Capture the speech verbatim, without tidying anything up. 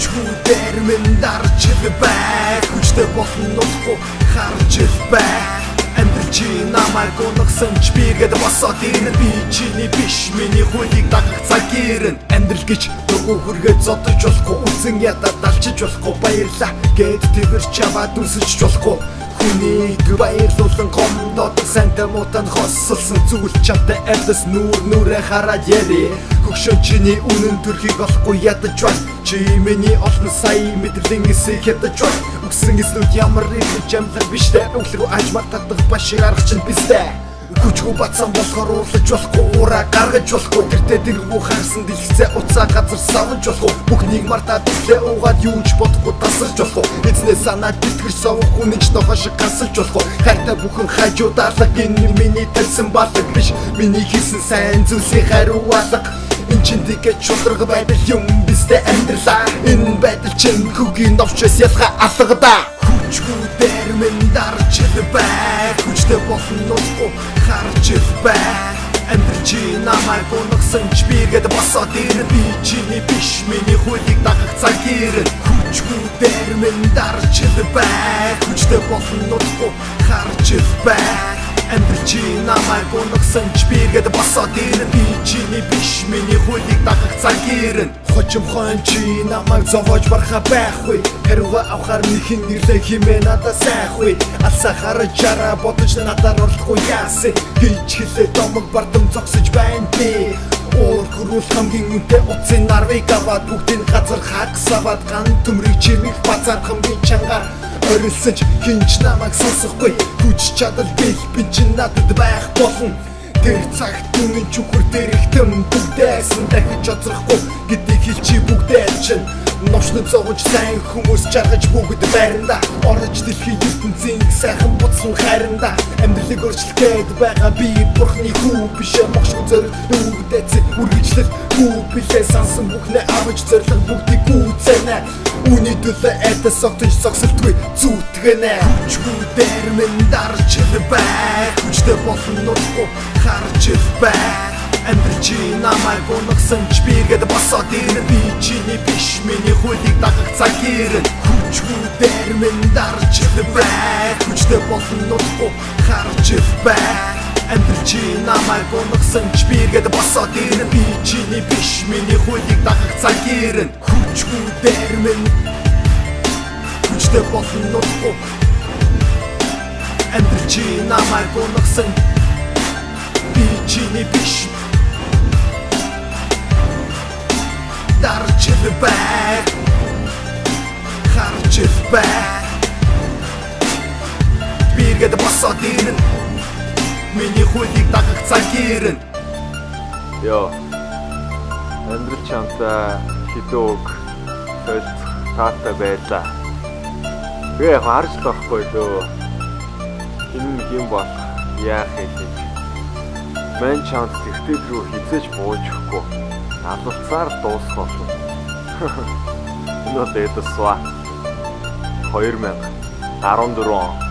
Хүчгүүдээр минь дарж ил бай. Хүчтэй болно нутгүй харж ил бай. Амьдрал чи намайг унгасан ч бигээд босоод ирнэ. Би чиний биш миний хуулийг дагах цаг ирнэ. Амьдрал гэж дургу хүргээд зодож болохгүй. Үзэн ядаад далчиж болохгүй. Баярлаа гэд тэрч чаваад үсэж болохгүй. Хүнийг баярлуулан гомдоод санта мутан хоссолсон зүйл чамтай эвдэс нүүр нүрэ хараад яри. Хөгшөө чиний үнэн төрхийг олохгүй ядаж байна. Чи миний олон сая мэдрэлийн эсийг ядаж байна. Үгсэн эслүүд ямар их жамлаг биштэй. Өглөө аж мартадах башир арга чинь бистэй. Хүчгүй бацсан болохоор уурлаж болохгүй. Ураа гаргаж болохгүй. Тэртээ тэргүй харсан дэлгэцээ уцаа газар савж болохгүй. Бүхнийг мартаад өглөө уугаад юу ч бодохгүй тасарч болохгүй. Эзнээ санаад битгэр совох хүнийч тохошиг гасалж болохгүй. Хайртай бүхэн хажуудаалаг энэ миний талсан балаг биш. Миний хийсэн сайн зүйлсийн хариу алга. Энд чинь тэгээд шударга байдал юм бистэй амьдралаа. Энэ байдал чинь хүүгийн новчоос ялгаа алгадаа. Хүчгүүдээр минь дарж ил бай. Хүчтэй болно нутгүй харж ил бай. Амьдрал чи намайг унгасан ч бигээд босоод ирнэ. Би чиний биш миний хуулийг дагах цаг ирнэ. Хүчгүүдээр минь дарж ил бай. Хүчтэй болно нутгүй харж ил бай. Амьдрал чи намайг унгасан ч бигээд босоод ирнэ. Би чиний биш миний хуулийг дагах цаг ирнэ. Хочим хон чи намайг зовоож барха байхгүй. Хэрвээ авахар нэхэн нэрлээ химээ надад сайхгүй. Алсаа харж жара бодож надад орлохгүй яасан. Гэж хэлээ домог бардам зогсож байна би. Уур хөрвөл хамгийн үнэтэй утсын нарвыг аваад бүгдийн газар хагсаваад ган төмрийг чимэх базар хамгийн чангаар орилсон ч хинч намайг сонсохгүй. Хүч чадал бил би чинь надад байх болно. Тэр цагт үнэн чүхэр дэрэгтэн бүгдээсэн дахиж оцрохгүй гэдгийг хэлчи бүгдээ чинь. Новшны зовж сайн хүмүүс жаргаж бүгд байранда. Орж дэлхийн ертөнцийн сайхан буцсан хайранда. Амьдралыг өөрчлөгээд байгаа би бурхны хүү бишээ. Могшгүй зориг нүгдээц үргэлжлэл хүү билээ. Сансан бүхнээ авч зориг бүгдийг гүйцэнэ. Үүний төлөө эдас огтж зогсолтгүй зүтгэнэ. Хүчгүүдээр минь дарж ил бай. Хүчтэй болно нутгүй харж ил бай. Амьдрал чи намайг унгасан ч бигээд босоод ирнэ. Би чиний биш миний хуулийг дагах цаг ирнэ. Хүчгүүдээр минь дарж ил бай. Хүчтэй болно нутгүй харж ил бай. Амьдрал чи намайг унгасан ч бигээд босоод ирнэ. Би чиний биш миний хуулийг дагах цаг ирнэ. Хүчгүүдээр минь хүчтэй болно нутгүй. Амьдрал чи намайг унгасан би чиний биш дарж ил бай. Харж ил бай. Бигээд босоод ирнэ. Миний хуулийг дагах цаг ирнэ. Йоо. Амьдрал чамтай хідөөг солилцох таатай байлаа. Би яг харж л байхгүй лөө. Энэ юм бол яах вэ? Мэн чамд тэгтэл рүү хизээж бууж өгөхгүй. Алцаар дуусгах болно. Энэ бол Eidos Swat две тысячи дөрвөн он.